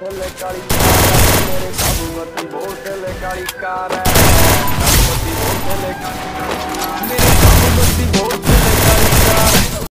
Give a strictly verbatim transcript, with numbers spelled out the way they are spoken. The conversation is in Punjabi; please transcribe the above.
बोतल काली कार है मेरे काबू बत्ती बोतल काली कार है।